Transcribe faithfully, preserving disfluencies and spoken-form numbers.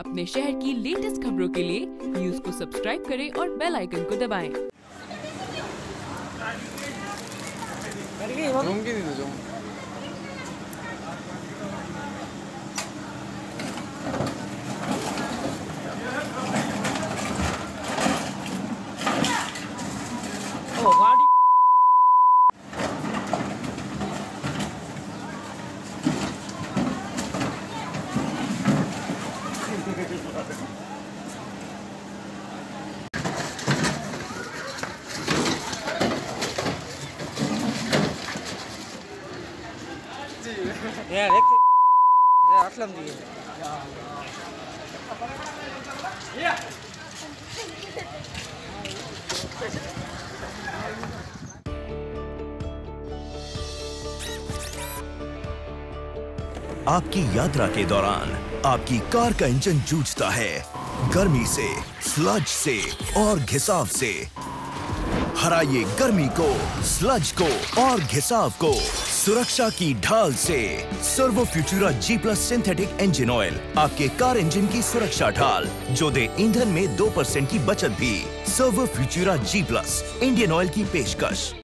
अपने शहर की लेटेस्ट खबरों के लिए न्यूज को सब्सक्राइब करें और बेल आइकन को दबाएं। Ya, Rex. Ya, aslam dia. Ya. आपकी यात्रा के दौरान आपकी कार का इंजन जूझता है गर्मी से, स्लज से और घिसाव से। हराइए गर्मी को, स्लज को और घिसाव को सुरक्षा की ढाल से। Servo Futura G plus synthetic engine oil, आपके कार इंजन की सुरक्षा ढाल, जो दे ईंधन में दो परसेंट की बचत भी। Servo Futura G plus Indian Oil की पेशकश।